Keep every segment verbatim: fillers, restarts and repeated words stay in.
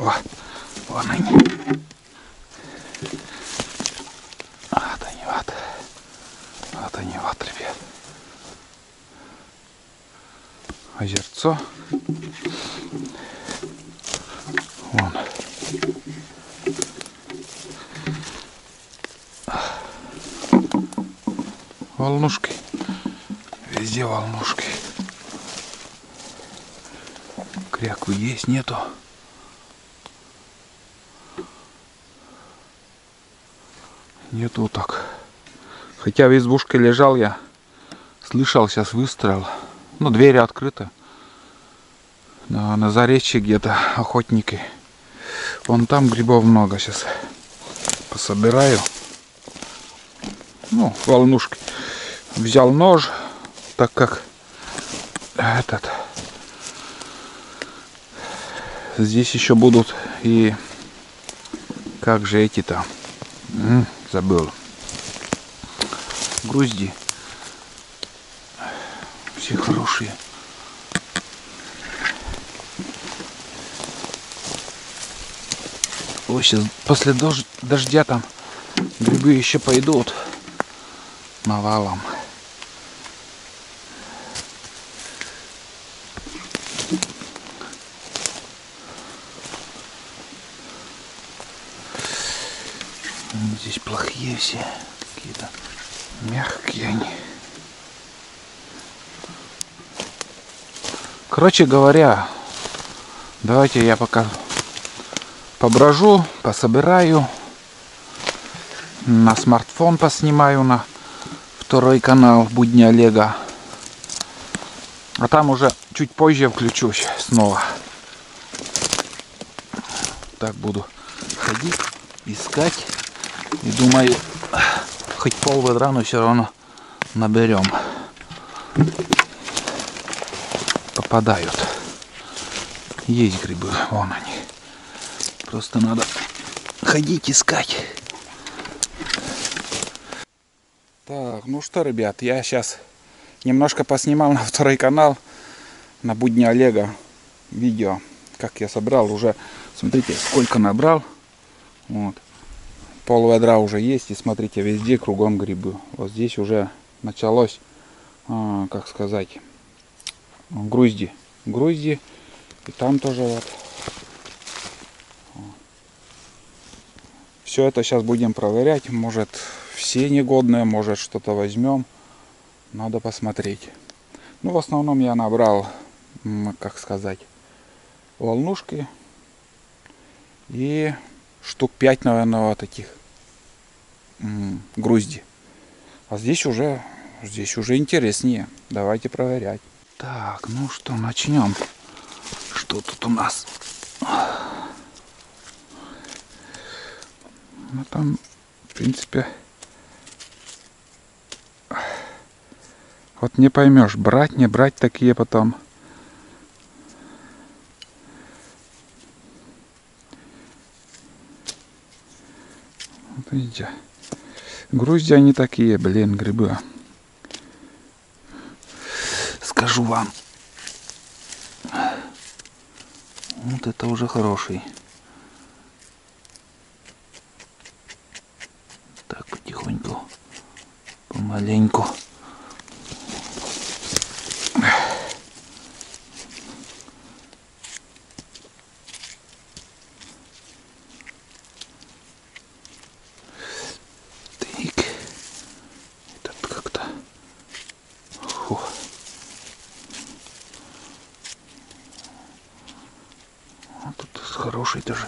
О, вон они. Вот они, вот. Вот они, вот, ребят. Озерцо. Вон. Волнушки. Везде волнушки. Кряквы есть, нету. Нету так. Хотя в избушке лежал я. Слышал сейчас выстрел. Ну, двери открыты. На, на заречье где-то охотники. Вон там грибов много сейчас. Пособираю. Ну, волнушки. Взял нож, так как этот здесь еще будут и как же эти-то забыл. Грузди. Все хорошие. Ой, сейчас после дож дождя там грибы еще пойдут навалом. Здесь плохие все, какие-то мягкие они. Короче говоря, давайте я пока поброжу, пособираю, на смартфон поснимаю на второй канал Будни Олега, а там уже чуть позже включусь снова. Так буду ходить, искать. И думаю, хоть пол ведра, но все равно наберем. Попадают. Есть грибы, вон они. Просто надо ходить искать. Так, ну что, ребят, я сейчас немножко поснимал на второй канал, на Будни Олега, видео, как я собрал уже. Смотрите, сколько набрал. Вот. Пол ведра уже есть, и смотрите, везде кругом грибы. Вот здесь уже началось, а, как сказать, грузди. Грузди. И там тоже вот. Все это сейчас будем проверять. Может, все негодные, может, что-то возьмем. Надо посмотреть. Ну, в основном я набрал, как сказать, волнушки. И штук пять, наверное, вот таких грузди. А здесь уже, здесь уже интереснее. Давайте проверять. Так, ну что, начнем. Что тут у нас? Ну там, в принципе, вот не поймешь, брать, не брать такие потом. Вот видите, грузди они такие, блин, грибы. Скажу вам. Вот это уже хороший. Так, потихоньку, помаленьку. Так, этот как-то. Вот тут хороший даже.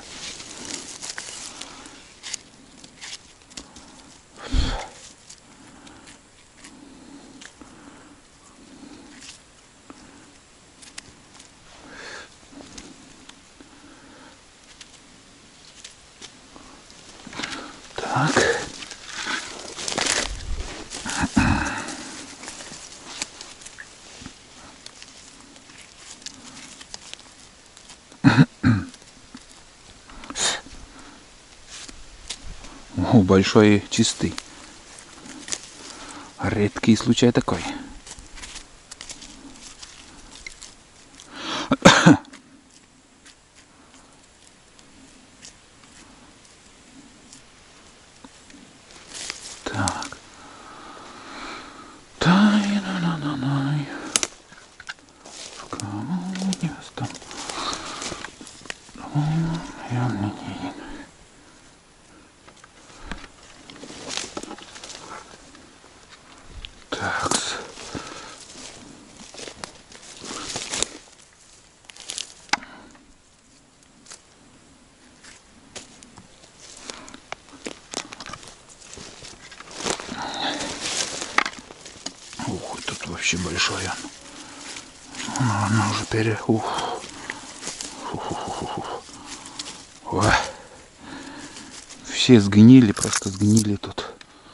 Так. О, большой и чистый. Редкий случай такой. Так. Ух, тут вообще большой он. Она уже пере... Ух. Ой. Все сгнили, просто сгнили тут.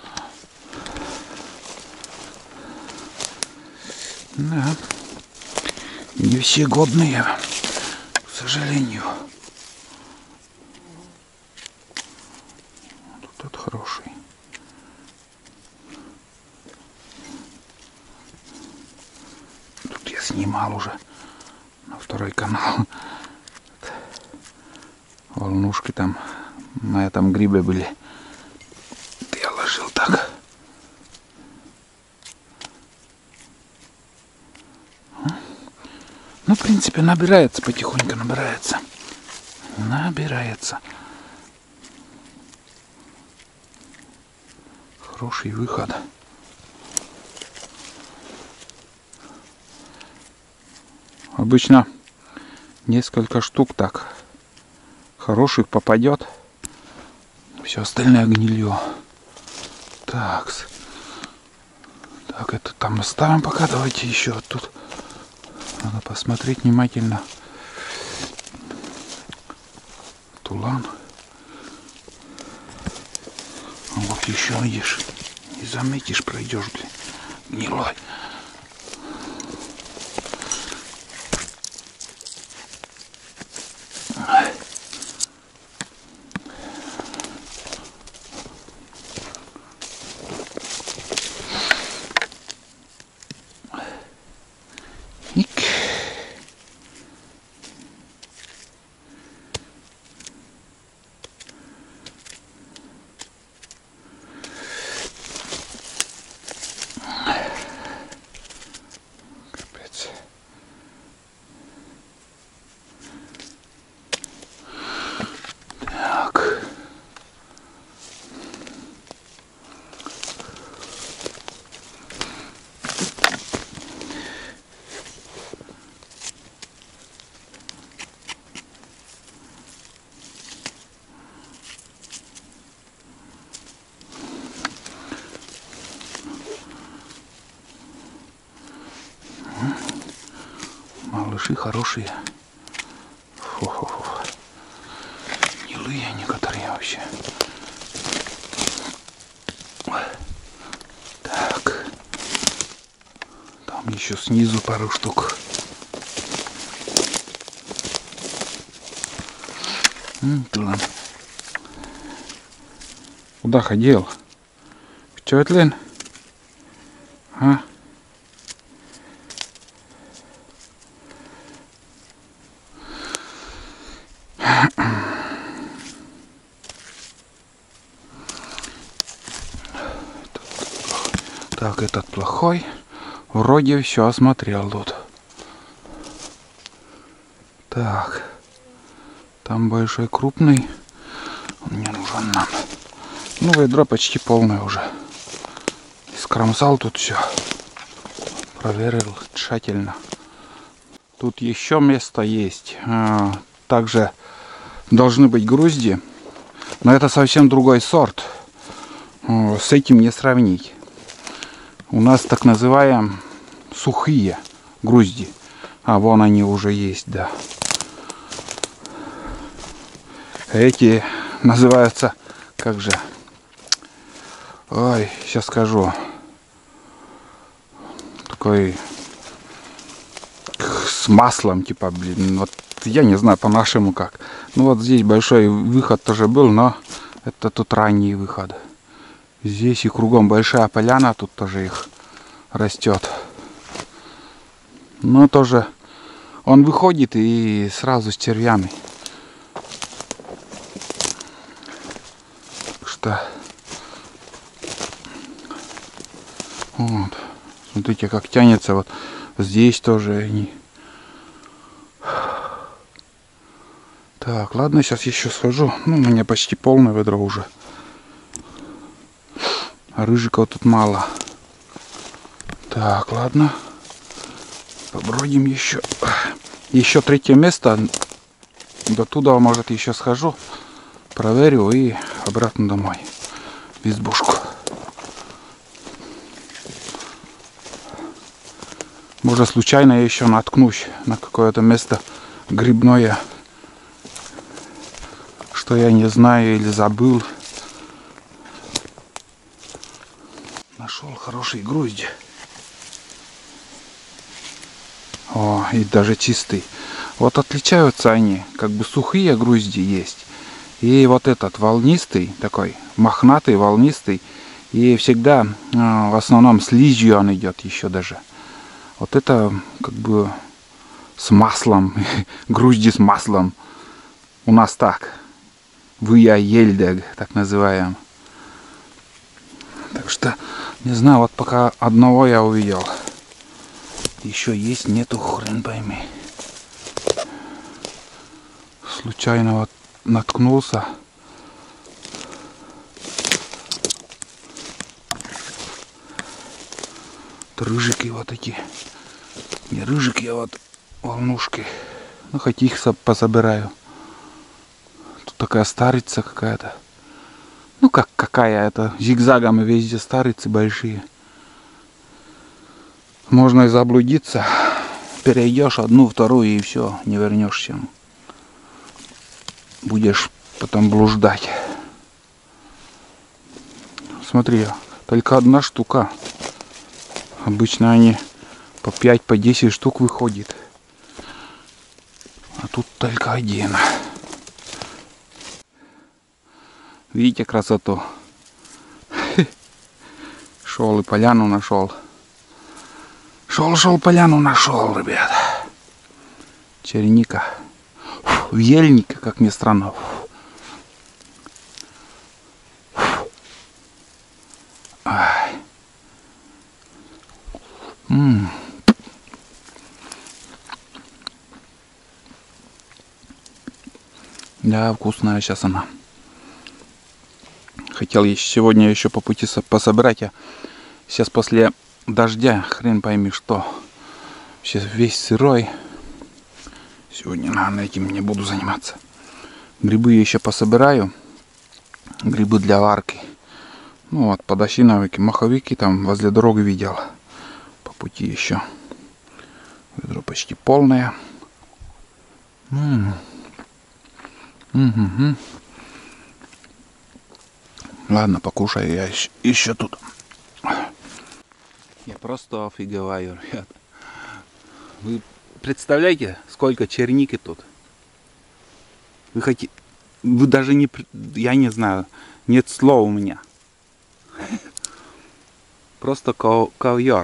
Да. Не все годные, к сожалению. Тут тот хороший. Тут я снимал уже на второй канал. Волнушки там на этом грибе были. Я ложил так. Ну, в принципе, набирается, потихоньку набирается. Набирается. Хороший выход. Обычно несколько штук так хороших попадет. Все остальное гнилье. Так. Так, это там оставим пока. Давайте еще вот тут. Надо посмотреть внимательно. Тулан. А вот еще видишь. Не заметишь, пройдешь, блин. Гнилой. Малыши хорошие. Фу-фу-фу. Гнилые некоторые вообще. Так. Там еще снизу пару штук. М-м, куда ходил? Че это, Лен? А? Так, этот плохой. Вроде все осмотрел тут. Так. Там большой, крупный. Он мне нужен нам. Ну, ведро почти полное уже. Скромсал тут все. Проверил тщательно. Тут еще место есть. Также должны быть грузди. Но это совсем другой сорт. С этим не сравнить. У нас так называем сухие грузди. А вон они уже есть, да. Эти называются, как же, ой, сейчас скажу, такой с маслом, типа, блин, вот я не знаю по-нашему как. Ну вот здесь большой выход тоже был, но это тут ранний выход. Здесь и кругом большая поляна, тут тоже их растет. Но тоже он выходит и сразу с червями. Что вот, смотрите, как тянется. Вот здесь тоже они. Так, ладно, сейчас еще схожу. Ну, у меня почти полное ведро уже. А рыжиков тут мало. Так, ладно. Побродим еще. Еще третье место. До туда, может, еще схожу. Проверю и обратно домой. В избушку. Может, случайно я еще наткнусь на какое-то место грибное, что я не знаю или забыл. Нашел хороший гвозди. О, и даже чистый. Вот отличаются они, как бы сухие гвозди есть. И вот этот волнистый, такой мохнатый, волнистый. И всегда, в основном, с слизью он идет еще даже. Вот это как бы с маслом, гвозди с маслом. У нас так. Вия ельдег, так называем. Так что, не знаю, вот пока одного я увидел. Еще есть, нету, хрен пойми. Случайно вот наткнулся. Рыжики вот такие. Не рыжики, а вот волнушки. Ну, хоть их пособираю. Тут такая старица какая-то. Ну, как какая это. Зигзагами везде старицы большие. Можно и заблудиться. Перейдешь одну, вторую и все. Не вернешься. Будешь потом блуждать. Смотри, только одна штука. Обычно они по пять, по десять штук выходит. А тут только один. Видите красоту? Шел и поляну нашел. Шел, шел, поляну нашел, ребят. Черника. В ельнике, как ни странно. Ай. М-м. Да, вкусная сейчас она. Хотел сегодня еще по пути пособирать. Я сейчас после дождя, хрен пойми что. Сейчас весь сырой. Сегодня, наверное, этим не буду заниматься. Грибы я еще пособираю. Грибы для варки. Ну вот, подосиновики, маховики там возле дороги видел. По пути еще. Ведро почти полное. М-м. Угу. Ладно, покушаю я еще, еще тут. Я просто офигеваю, ребят. Вы представляете, сколько черники тут? Вы хотите... Вы даже не... Я не знаю. Нет слов у меня. Просто ковер.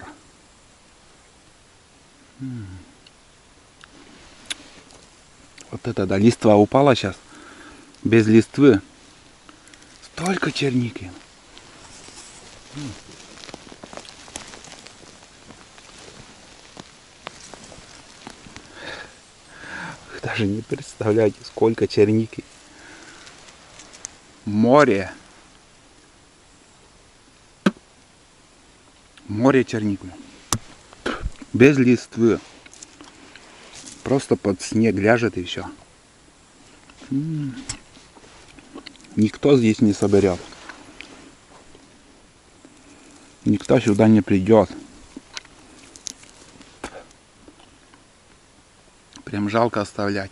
Вот это, да, листва упала сейчас. Без листвы. Столько черники. Вы даже не представляете, сколько черники. Море. Море черники. Без листвы. Просто под снег ляжет и все. Никто здесь не соберет. Никто сюда не придет. Прям жалко оставлять.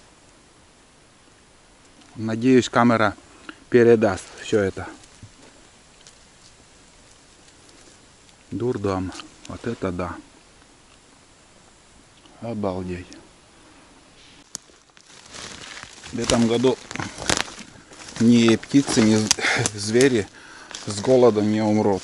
Надеюсь, камера передаст все это. Дурдом. Вот это да. Обалдеть. В этом году ни птицы, ни звери с голода не умрут.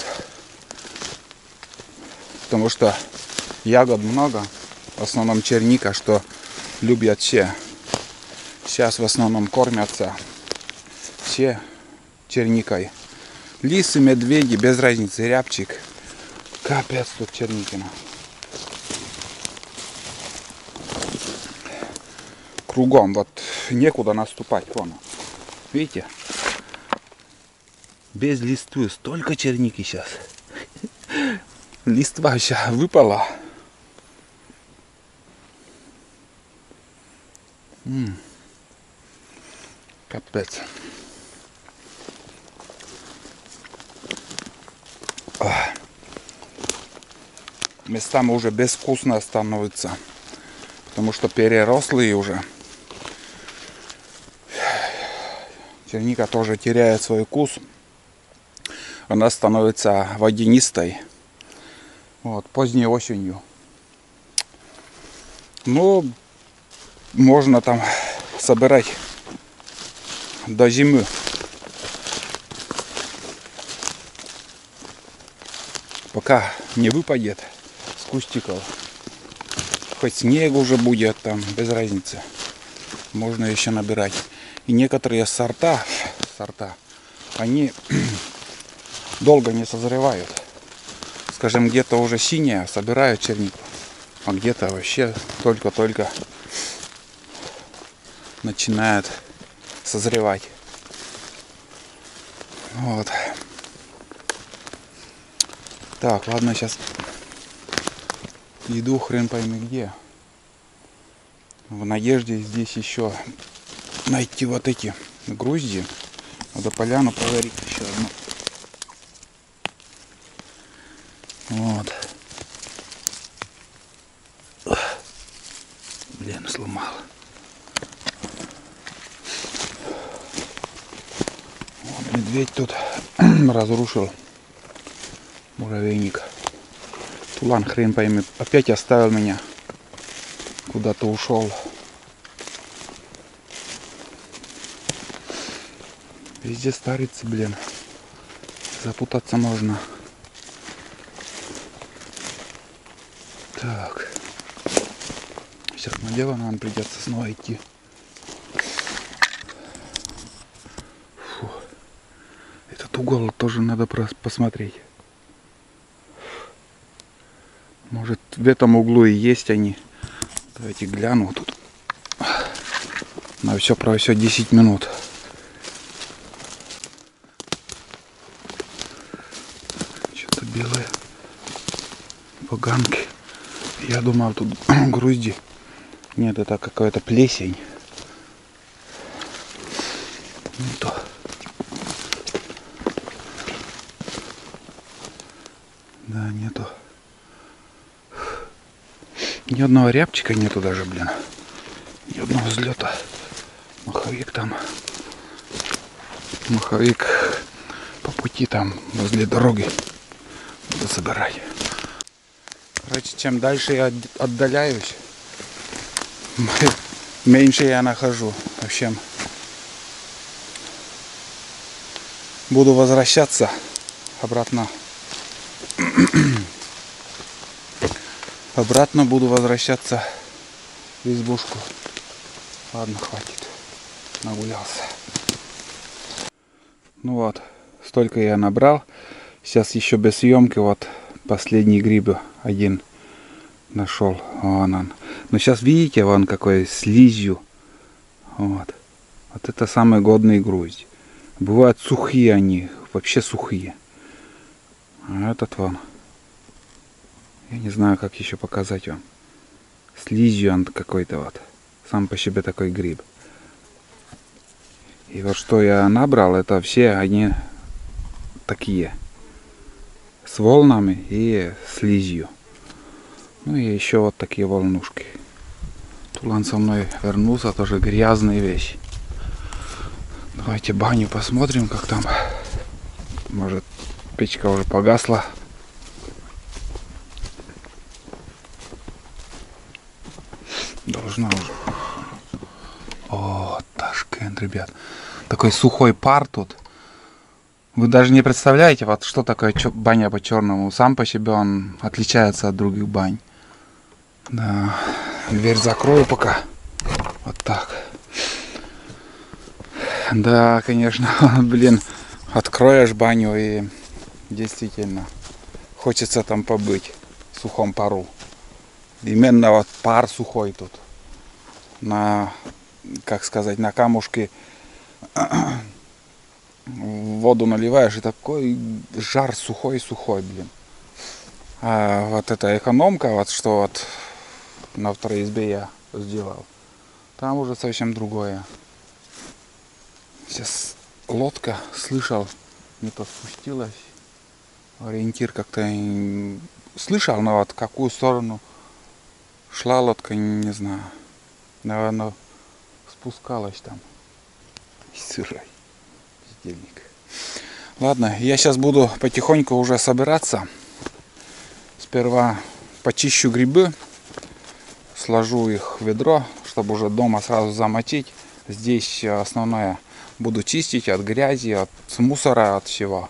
Потому что ягод много. В основном черника, что любят все. Сейчас в основном кормятся все черникой. Лисы, медведи, без разницы, рябчик. Капец тут черникина. кругом. Вот некуда наступать. Вон. Видите? Без листвы. Столько черники сейчас. Листва сейчас выпала. М-м. Капец. Ах. Местами уже безвкусно становится. Потому что перерослые уже. Черника тоже теряет свой вкус. Она становится водянистой. Вот, поздней осенью. Ну, можно там собирать до зимы. Пока не выпадет с кустиков. Хоть снег уже будет, там без разницы. Можно еще набирать. И некоторые сорта, сорта, они долго не созревают. Скажем, где-то уже синяя, собирают чернику. А где-то вообще только-только начинает созревать. Вот. Так, ладно, сейчас иду хрен пойми где. В надежде здесь еще найти вот эти грузди. Надо поляну подарить еще одну. Вот. Блин, сломал. Вот, медведь тут разрушил муравейник. Тулан хрен пойми. Опять оставил меня. Куда-то ушел. Везде старится, блин. Запутаться можно. Так. Сейчас на дело нам придется снова идти. Фу. Этот угол тоже надо посмотреть. Может, в этом углу и есть они. Давайте гляну тут. На все про все десять минут. Что-то белое. Поганки. Я думал, тут грузди. Нет, это какая-то плесень. Не то. Да, нету. Ни одного рябчика нету даже, блин. Ни одного взлета. Маховик там. Маховик по пути там возле дороги. Буду собирать. Короче, чем дальше я отдаляюсь, меньше я нахожу. В общем, буду возвращаться обратно. Обратно буду возвращаться в избушку. Ладно, хватит. Нагулялся. Ну вот, столько я набрал. Сейчас еще без съемки вот последний гриб один нашел. Вон он. Но сейчас видите, вон какой слизью. Вот. Вот это самые годные грузди. Бывают сухие они, вообще сухие. А этот вон. Я не знаю, как еще показать вам. Слизью он какой-то вот. Сам по себе такой гриб. И вот что я набрал, это все они такие. С волнами и слизью. Ну и еще вот такие волнушки. Тулан со мной вернулся, тоже грязные вещи. Давайте баню посмотрим, как там. Может, печка уже погасла. Должна уже. О, Ташкент, ребят. Такой сухой пар тут. Вы даже не представляете, вот что такое баня по-черному. Сам по себе он отличается от других бань. Да. Дверь закрою пока. Вот так. Да, конечно, блин. Откроешь баню и действительно хочется там побыть в сухом пару. Именно вот пар сухой тут. На как сказать, на камушки воду наливаешь, и такой жар сухой-сухой, блин. А вот эта экономка, вот что вот на второй избе я сделал, там уже совсем другое. Сейчас лодка, слышал, не-то спустилась. Ориентир как-то слышал, но вот в какую сторону шла лодка, не знаю. Наверное, спускалась там. Сырой. Бездельник. Ладно, я сейчас буду потихоньку уже собираться. Сперва почищу грибы, сложу их в ведро, чтобы уже дома сразу замочить. Здесь основное буду чистить от грязи, от мусора, от всего.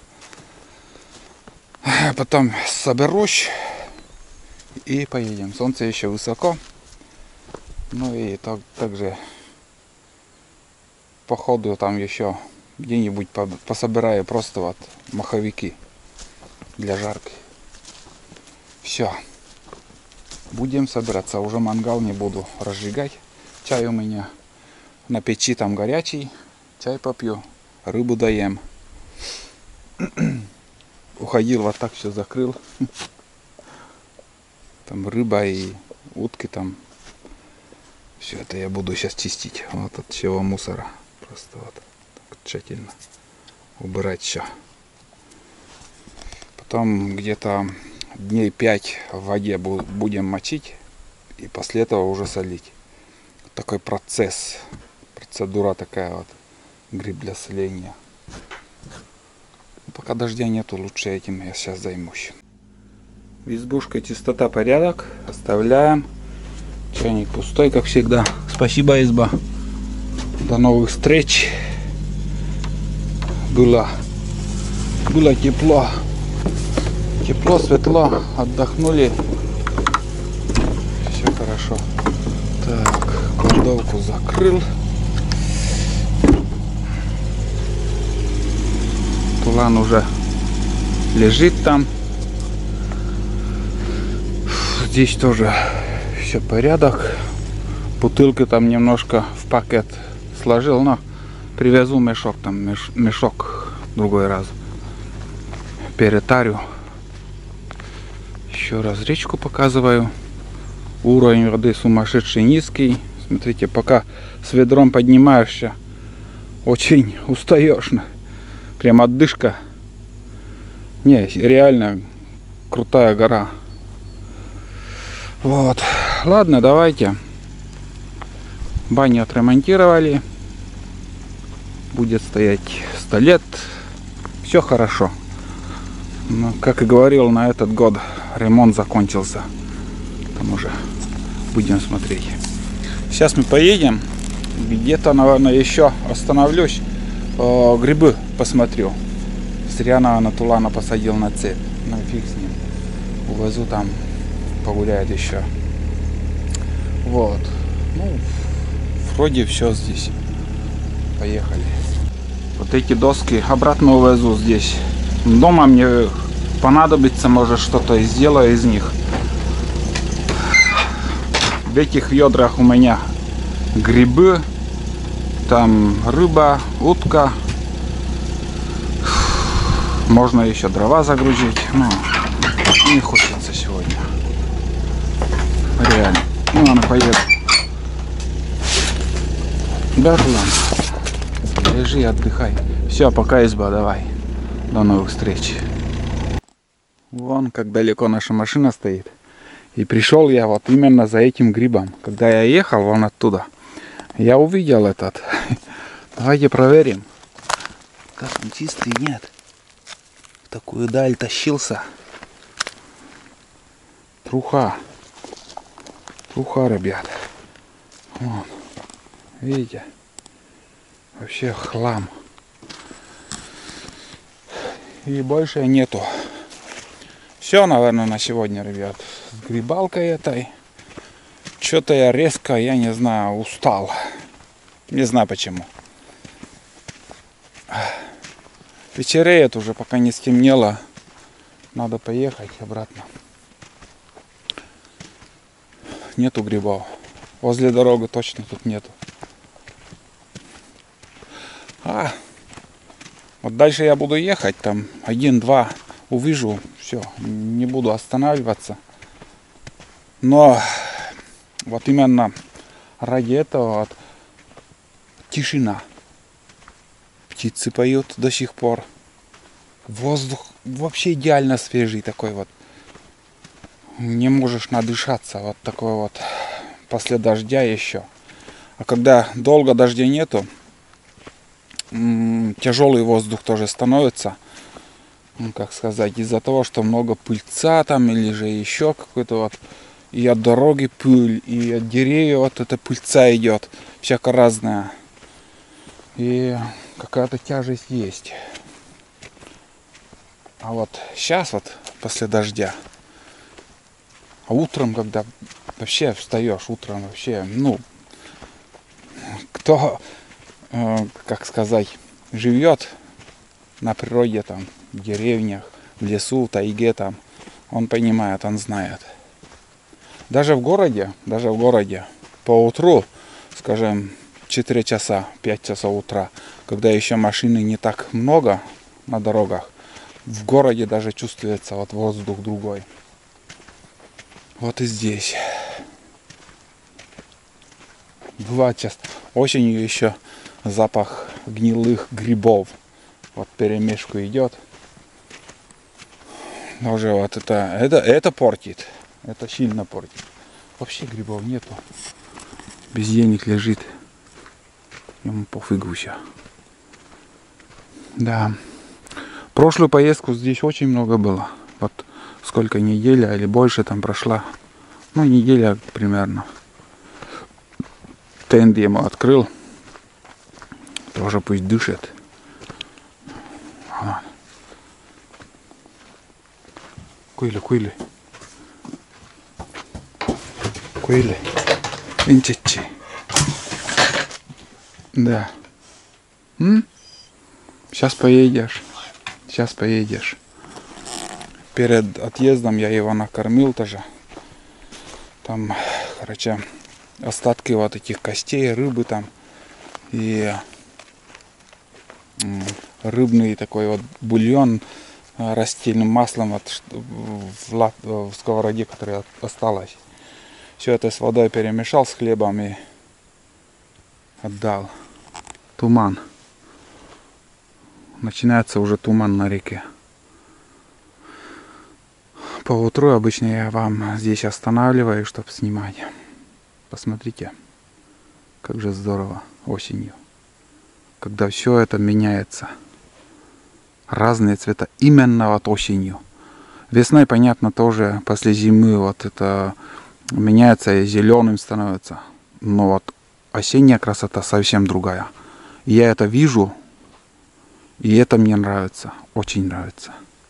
Потом соберусь и поедем. Солнце еще высоко. Ну и так, также по ходу там еще где-нибудь пособираю просто вот маховики для жарки. Все. Будем собираться. Уже мангал не буду разжигать. Чай у меня на печи там горячий. Чай попью. Рыбу доем. Уходил, вот так все закрыл. Там рыба и утки там. Все это я буду сейчас чистить. Вот от всего мусора. Просто вот так тщательно убирать все. Потом где-то дней пять в воде будем мочить. И после этого уже солить. Такой процесс. Процедура такая вот. Гриб для соления. Пока дождя нету, лучше этим я сейчас займусь. Избушка, чистота, порядок. Оставляем. Чайник пустой, как всегда. Спасибо, изба. До новых встреч. Было, было тепло. Тепло, светло. Отдохнули. Все хорошо. Так, кладовку закрыл. Тулан уже лежит там. Здесь тоже все порядок. Бутылки там немножко в пакет сложил, но привезу мешок, там меш, мешок в другой раз. Перетарю. Еще раз речку показываю. Уровень воды сумасшедший низкий. Смотрите, пока с ведром поднимаешься, очень устаешь. Прям отдышка. Не, реально крутая гора. Вот. Ладно, давайте. Баню отремонтировали. Будет стоять сто лет. Все хорошо. Но, как и говорил, на этот год ремонт закончился. Там уже будем смотреть. Сейчас мы поедем. Где-то, наверное, еще остановлюсь. О, грибы посмотрю. Зря, наверное, Тулана посадил на цепь. Ну фиг с ним. Увезу там, погуляет еще. Вот. Ну, вроде все здесь. Поехали. Вот эти доски обратно увезу здесь. Дома мне понадобится, может, что-то, и сделаю из них. В этих ведрах у меня грибы. Там рыба, утка. Можно еще дрова загрузить. Но не хочется сегодня. Реально. Ну, ладно, поеду. Да, ладно. Лежи, отдыхай. Все, пока, изба, давай. До новых встреч. Вон, как далеко наша машина стоит. И пришел я вот именно за этим грибом. Когда я ехал вон оттуда, я увидел этот. Давайте проверим. Как он чистый, нет. В такую даль тащился. Труха. Труха, ребят. Вон. Видите? Вообще хлам. И больше нету. Все, наверное, на сегодня, ребят. С грибалкой этой. Что-то я резко, я не знаю, устал. Не знаю почему. Вечереет уже, пока не стемнело. Надо поехать обратно. Нету грибов. Возле дороги точно тут нету. Вот дальше я буду ехать, там один-два увижу, все, не буду останавливаться. Но вот именно ради этого вот, тишина. Птицы поют до сих пор. Воздух вообще идеально свежий такой вот. Не можешь надышаться. Вот такой вот после дождя еще. А когда долго дождя нету, тяжелый воздух тоже становится. Ну, как сказать, из-за того, что много пыльца там или же еще какой-то вот. И от дороги пыль, и от деревьев вот эта пыльца идет. Всяко разная. И какая-то тяжесть есть. А вот сейчас вот после дождя, а утром, когда вообще встаешь, утром вообще, ну, кто, э, как сказать, живет на природе, там, в деревнях, в лесу, в тайге, там, он понимает, он знает. Даже в городе, даже в городе, по утру, скажем, четыре часа, пять часов утра, когда еще машины не так много на дорогах, в городе даже чувствуется вот воздух другой. Вот и здесь. Бывает часто. Осенью еще запах гнилых грибов. Вот перемешку идет. Уже вот это, это, это портит. Это сильно портит. Вообще грибов нету. Без денег лежит. Ему пофигу все. Да. Прошлую поездку здесь очень много было. Вот сколько, неделя или больше там прошла. Ну, неделя примерно. Тент ему открыл. Тоже пусть дышит. Куйли, куйли. Куйли. Инчичи. Да. М? Сейчас поедешь. Сейчас поедешь. Перед отъездом я его накормил тоже. Там, короче, остатки вот этих костей, рыбы там. И рыбный такой вот бульон растительным маслом вот в, лад, в сковороде, которая осталась. Все это с водой перемешал, с хлебом и отдал. Туман. Начинается уже туман на реке. По утру обычно я вам здесь останавливаю, чтобы снимать. Посмотрите, как же здорово осенью. Когда все это меняется. Разные цвета. Именно вот осенью. Весной, понятно, тоже после зимы вот это меняется и зеленым становится. Но вот осенняя красота совсем другая. Я это вижу, и это мне нравится. Очень нравится.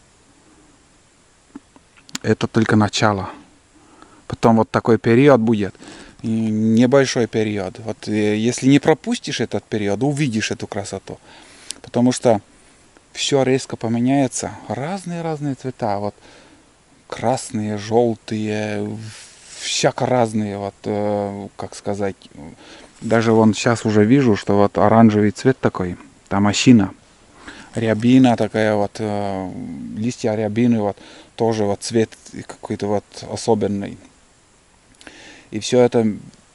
Это только начало. Потом вот такой период будет. Небольшой период. Вот если не пропустишь этот период, увидишь эту красоту. Потому что все резко поменяется. Разные-разные цвета. Вот красные, желтые, всяко разные. Вот, как сказать. Даже вон сейчас уже вижу, что вот оранжевый цвет такой. Там осина. Рябина такая вот. Листья рябины вот. Тоже вот цвет какой-то вот особенный. И все это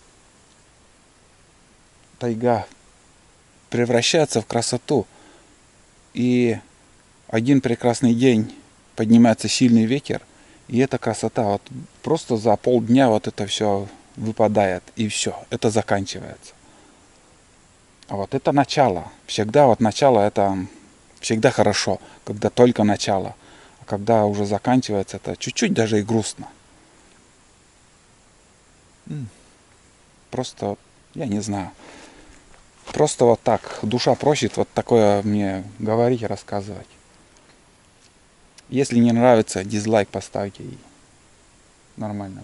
тайга превращается в красоту. И один прекрасный день поднимается сильный ветер, и эта красота вот просто за полдня вот это все выпадает, и все, это заканчивается. А вот это начало. Всегда вот начало это всегда хорошо, когда только начало. А когда уже заканчивается, это чуть-чуть даже и грустно. Просто, я не знаю. Просто вот так, душа просит вот такое мне говорить и рассказывать. Если не нравится, дизлайк поставьте, и нормально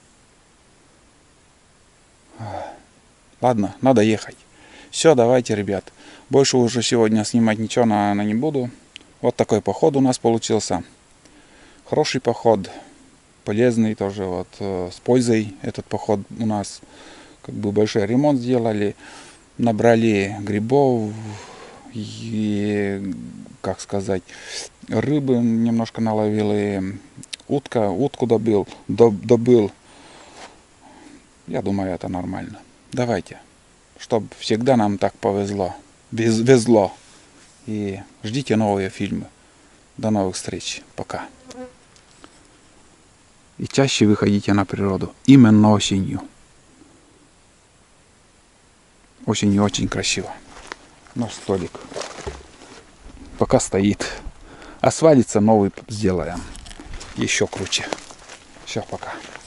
будет. Ладно, надо ехать. Все, давайте, ребят. Больше уже сегодня снимать ничего, наверное, не буду. Вот такой поход у нас получился. Хороший поход. Полезный тоже, вот, с пользой этот поход у нас. Как бы большой ремонт сделали. Набрали грибов, и, как сказать, рыбы немножко наловил, и утка, утку добыл, добыл. Я думаю, это нормально. Давайте, чтобы всегда нам так повезло, везло. И ждите новые фильмы. До новых встреч. Пока. И чаще выходите на природу. Именно осенью. Осенью очень красиво. Наш столик пока стоит. А свалится, новый сделаем. Еще круче. Все, пока.